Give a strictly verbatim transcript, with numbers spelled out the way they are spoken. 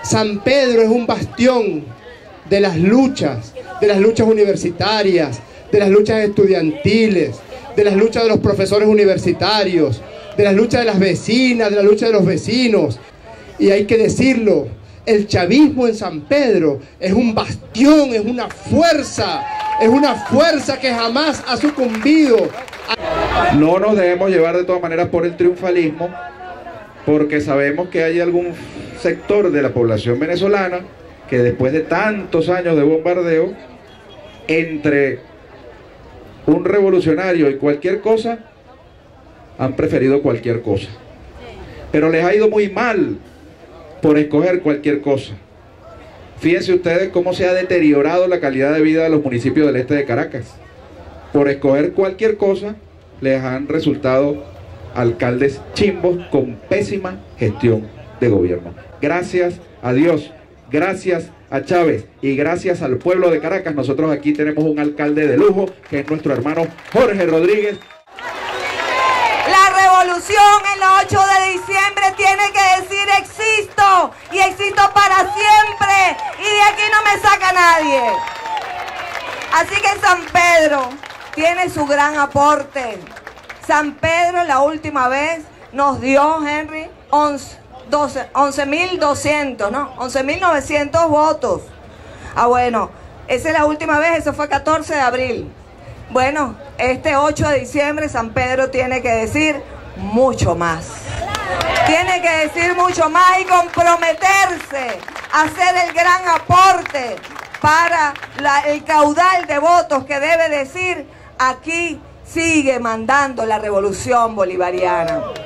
San Pedro es un bastión de las luchas, de las luchas universitarias, de las luchas estudiantiles, de las luchas de los profesores universitarios, de las luchas de las vecinas, de la lucha de los vecinos. Y hay que decirlo, el chavismo en San Pedro es un bastión, es una fuerza, es una fuerza que jamás ha sucumbido. No nos debemos llevar de todas maneras por el triunfalismo, porque sabemos que hay algún sector de la población venezolana que después de tantos años de bombardeo, entre un revolucionario y cualquier cosa, han preferido cualquier cosa. Pero les ha ido muy mal por escoger cualquier cosa. Fíjense ustedes cómo se ha deteriorado la calidad de vida de los municipios del este de Caracas. Por escoger cualquier cosa, les han resultado alcaldes chimbos con pésima gestión de gobierno. Gracias a Dios, gracias a Chávez y gracias al pueblo de Caracas, nosotros aquí tenemos un alcalde de lujo, que es nuestro hermano Jorge Rodríguez. La revolución en el ocho de diciembre tiene que decir existo, y existo para siempre, y de aquí no me saca nadie. Así que San Pedro tiene su gran aporte. San Pedro la última vez nos dio, Henry, once mil doscientos, ¿no? once mil novecientos votos. Ah, bueno, esa es la última vez, eso fue catorce de abril. Bueno, este ocho de diciembre San Pedro tiene que decir mucho más. Tiene que decir mucho más y comprometerse a hacer el gran aporte para la, el caudal de votos que debe decir: aquí sigue mandando la revolución bolivariana.